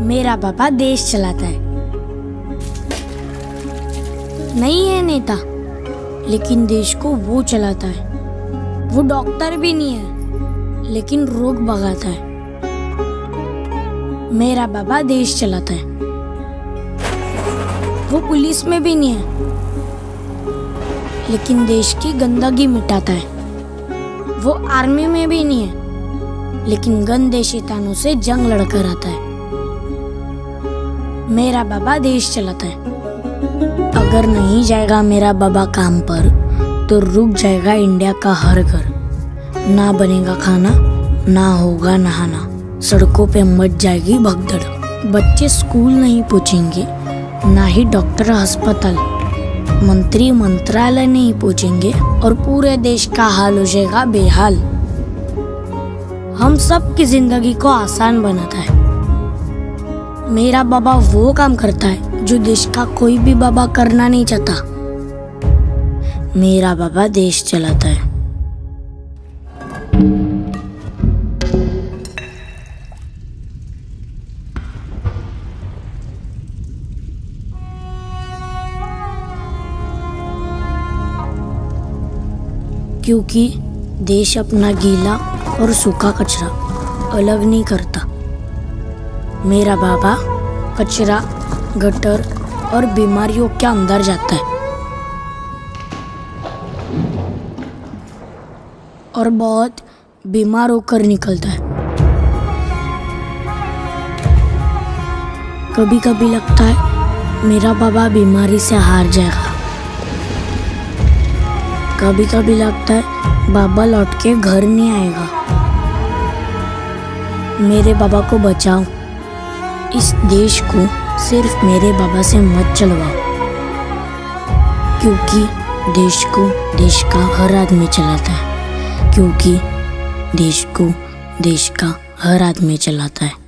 मेरा पापा देश चलाता है। नहीं है नेता, लेकिन देश को वो चलाता है। वो डॉक्टर भी नहीं है, लेकिन रोग भगाता है। मेरा बाबा देश चलाता है। वो पुलिस में भी नहीं है, लेकिन देश की गंदगी मिटाता है। वो आर्मी में भी नहीं है, लेकिन गंदे शैतानों से जंग लड़कर आता है। मेरा बाबा देश चलाता है। अगर नहीं जाएगा मेरा बाबा काम पर, तो रुक जाएगा इंडिया का हर घर। ना बनेगा खाना, ना होगा नहाना, सड़कों पे मच जाएगी भगदड़। बच्चे स्कूल नहीं पहुंचेंगे, ना ही डॉक्टर अस्पताल, मंत्री मंत्रालय नहीं पहुंचेंगे, और पूरे देश का हाल हो जाएगा बेहाल। हम सब की जिंदगी को आसान बनाता है। मेरा बाबा वो काम करता है जो देश का कोई भी बाबा करना नहीं चाहता। मेरा बाबा देश चलाता है। क्योंकि देश अपना गीला और सूखा कचरा अलग नहीं करता। मेरा बाबा कचरा, गटर और बीमारियों के अंदर जाता है और बहुत बीमार होकर निकलता है। कभी कभी लगता है मेरा बाबा बीमारी से हार जाएगा। कभी कभी लगता है बाबा लौट के घर नहीं आएगा। मेरे बाबा को बचाओ। इस देश को सिर्फ मेरे बाबा से मत चलवाओ, क्योंकि देश को देश का हर आदमी चलाता है। क्योंकि देश को देश का हर आदमी चलाता है।